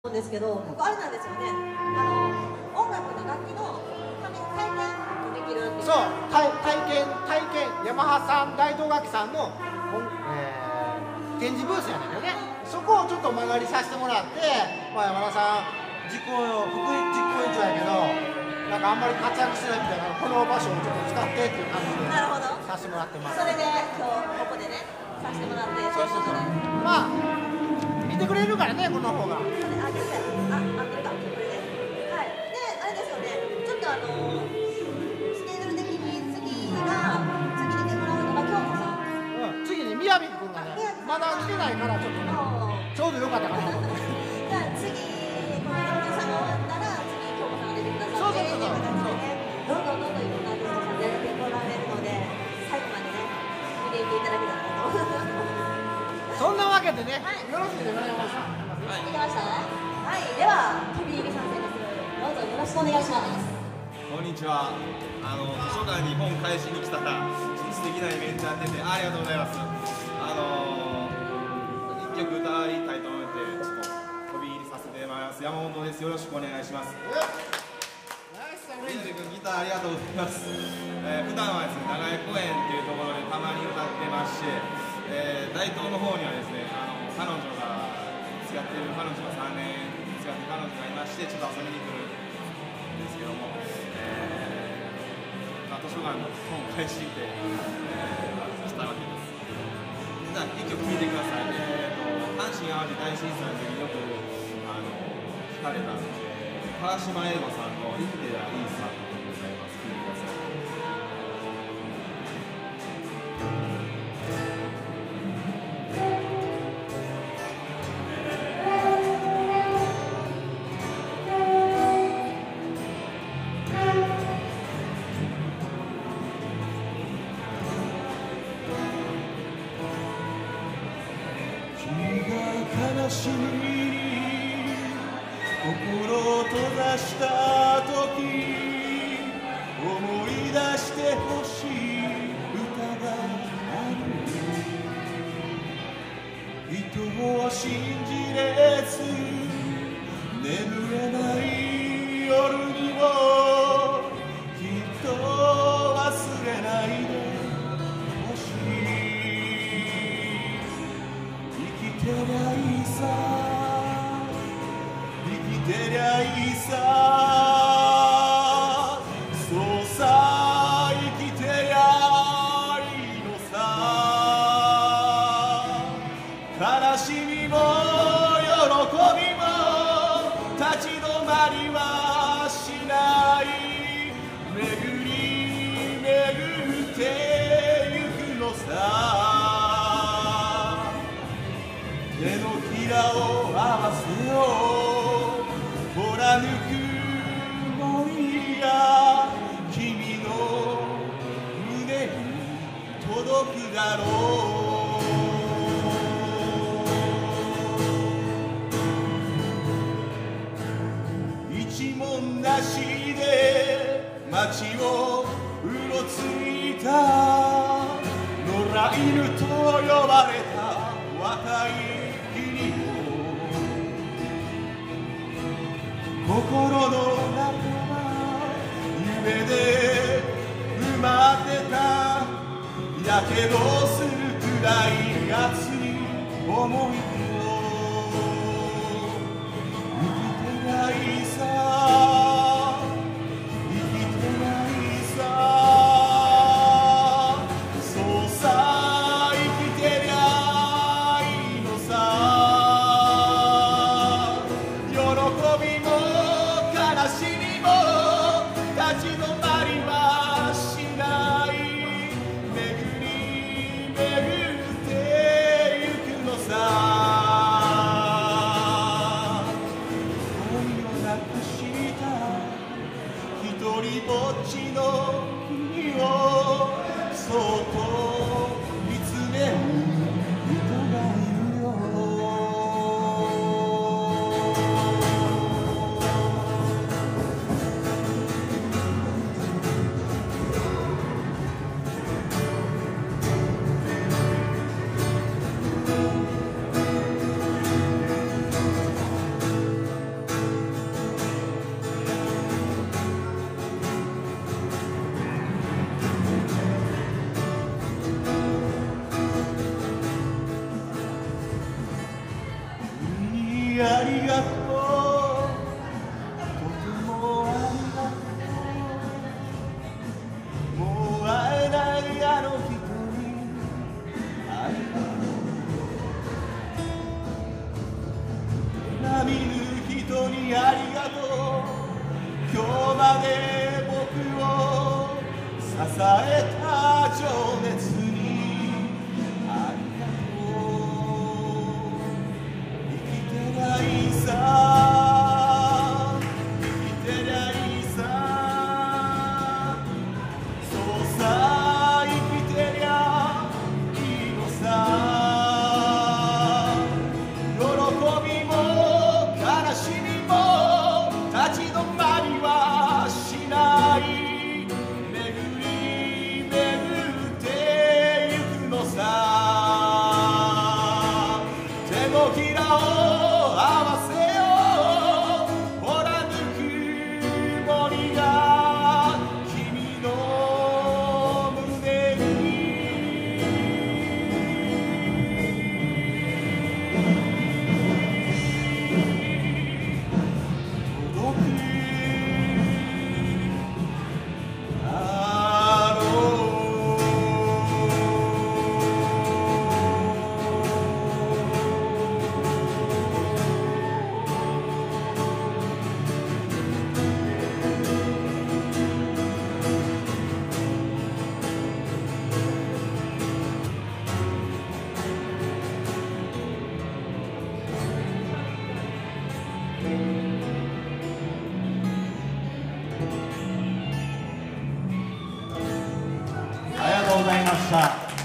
ですけど、ここあれなんですよね。音楽の楽器の体験できるっていう。 そう、体験ヤマハさん大道楽器さんの、展示ブースやねんけどね。そこをちょっと間借りさせてもらって、まあ、山田さん副実行委員長やけど、なんかあんまり活躍してないみたいな、この場所をちょっと使ってっていう感じでさせてもらってます。 それで今日ここでねさせてもらって、 そうまあ見てくれるからね、この方が。 合ってるかこれね。はい。であれですよね。ちょっとスケジュール的に次に出てもらうのが京子さん。 次にみやびくんがね、まだ来てないからちょっとね、ちょうどよかったかなと思って。 じゃあ次この山田さんが終わったら次京子さんが出てくださって、っていう形でね、どんどんいろんなアーティストさん出てこられるので、最後までね見ていっていただけたらなと。 そんなわけでね、よろしいでございます。 はい、できました。はい、では飛び入り参戦です。どうぞよろしくお願いします。 こんにちは。図書館に本返しに来たら素敵なイベントやっててありがとうございます。一曲歌いたいと思ってちょっと飛び入りさせてもらいます。山本です。よろしくお願いします。みなじ君ギターありがとうございます。普段はですね、長井公園っていうところでたまに歌ってまして、大東の方にはですね、彼女が付き合ってる彼女が3年付き合ってる彼女がいまして、ちょっと遊びに来るんですけども、図書館の本を返しに来て、来たわけです。じゃあ一曲聴いてください。阪神・淡路大震災の時によく聞かれた川島英語さんの「生きてりゃいいさ」でございます。聴いてください。 悲しみに心を閉ざした時、思い出してほしい歌がある。人を信じれず眠れない夜にもきっと忘れないでほしい。生きてりゃいいさ、生きてりゃいいさ、そうさ、生きてりゃいいのさ。悲しみも喜びも立ち止まりはしない。巡り巡ってゆくのさ。手のひらを合わせよう、ほらぬくもりが君の胸に届くだろう。一文なしで街をうろついた野良犬と呼ばれた若い君を、心の中は夢で埋まってた。やけどするくらい熱い思いを、生きてりゃいいさ、生きてりゃいいさ、そうさ、生きてりゃいいのさ。喜びも悲しみも立ち止まりはしない。巡り巡ってゆくのさ。恋をなくした一人ぼっちの君をそっと見つめる人がいるよ。 りがとう、とてもありがとう、もう会えないあの人にありがとう、手が見ぬ人にありがとう、今日まで僕を支えた情熱にありがとう。生きてりゃいいさ、生きてりゃいいさ、そうさ生きてりゃいいのさ、喜びも悲しみも立ち止まりはしない、手のひらを合わせよう、ほらぬくもりが君の胸に届くだろう。 ありがとうございました。